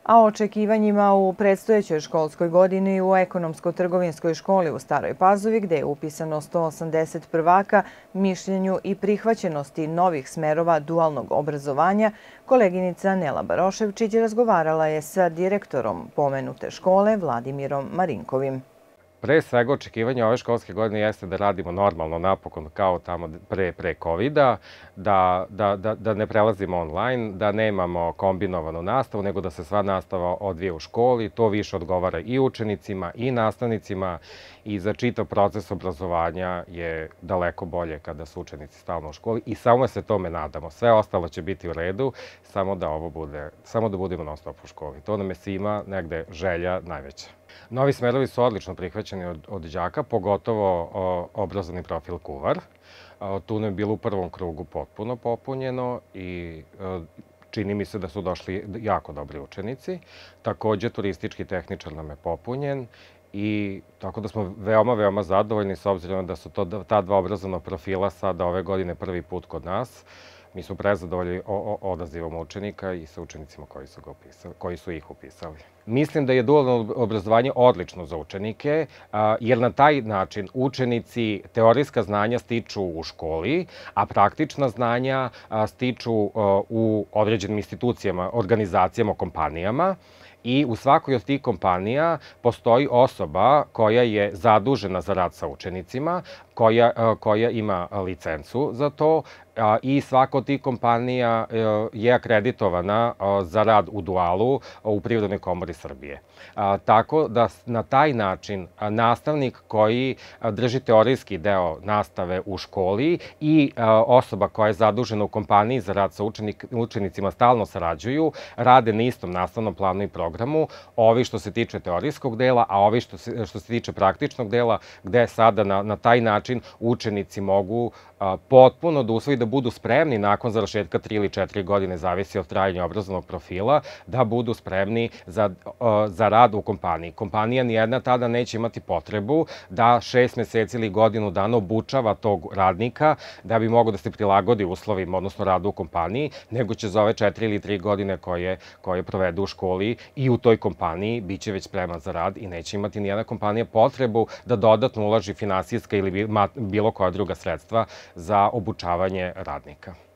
A o očekivanjima u predstojećoj školskoj godini u Ekonomsko-trgovinskoj školi u Staroj Pazovi, gde je upisano 180 prvaka, mišljenju i prihvaćenosti novih smerova dualnog obrazovanja, koleginica Nela Baroševčić razgovarala je sa direktorom pomenute škole Vladimirom Marinkovim. Pre svega, očekivanje ove školske godine jeste da radimo normalno, napokon, kao tamo pre COVID-a, da ne prelazimo online, da nemamo kombinovanu nastavu, nego da se sva nastava odvija u školi. To više odgovara i učenicima i nastavnicima i za čitav proces obrazovanja je daleko bolje kada su učenici stalno u školi i samo se tome nadamo. Sve ostalo će biti u redu, samo da budemo non stop u školi. To nam je svima negde želja najveća. Novi smerovi su odlično prihvaćeni od đaka, pogotovo obrazovni profil kuvar. Tu nam je bilo u prvom krugu potpuno popunjeno i čini mi se da su došli jako dobri učenici. Takođe, turistički tehničar nam je popunjen i tako da smo veoma zadovoljni s obzirom da su ta dva obrazovna profila sada ove godine prvi put kod nas. Mi smo prezadovoljni odazivom učenika i sa učenicima koji su ih upisali. Mislim da je dualno obrazovanje odlično za učenike, jer na taj način učenici teorijska znanja stiču u školi, a praktična znanja stiču u određenim institucijama, organizacijama, kompanijama. I u svakoj od tih kompanija postoji osoba koja je zadužena za rad sa učenicima, koja ima licencu za to i svaka od tih kompanija je akreditovana za rad u dualu u Privrednoj komori Srbije. Tako da na taj način nastavnik koji drži teorijski deo nastave u školi i osoba koja je zadužena u kompaniji za rad sa učenicima stalno sarađuju, rade na istom nastavnom planu i programu, ovi što se tiče teorijskog dela, a ovi što se tiče praktičnog dela, gde sada na taj način učenici mogu potpuno da usvoji, da budu spremni nakon završetka 3 ili 4 godine, zavisi od trajanja obrazovnog profila, da budu spremni za rad u kompaniji. Kompanija nijedna tada neće imati potrebu da 6 meseci ili godinu dana obučava tog radnika da bi mogao da se prilagodi uslovima, odnosno radu u kompaniji, nego će za ove 4 ili 3 godine koje provede u školi i u toj kompaniji biće već spreman za rad i neće imati nijedna kompanija potrebu da dodatno ulaži finansijska ili bilo koja druga sredstva za obučavanje radnika.